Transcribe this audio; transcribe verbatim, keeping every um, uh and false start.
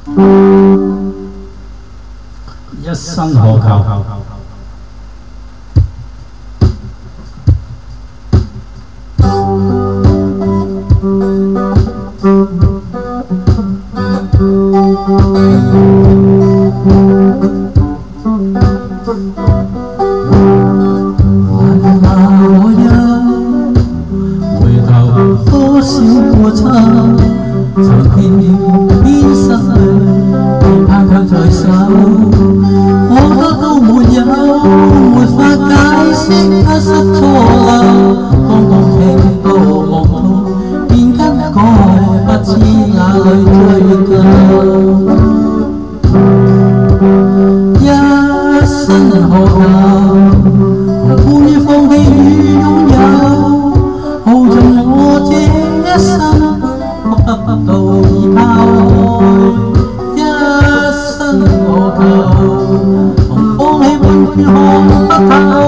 一生何求？ 还怕我有回頭多少個秋，就偏偏失去，期盼卻在手，可得都沒有，沒法解釋他失錯漏。剛剛聽到夢痛，便更改，不知哪裏追究。一生何求？會放棄與擁有，耗盡我這一生，得到已拋開。一生何求？同放棄永遠看不透。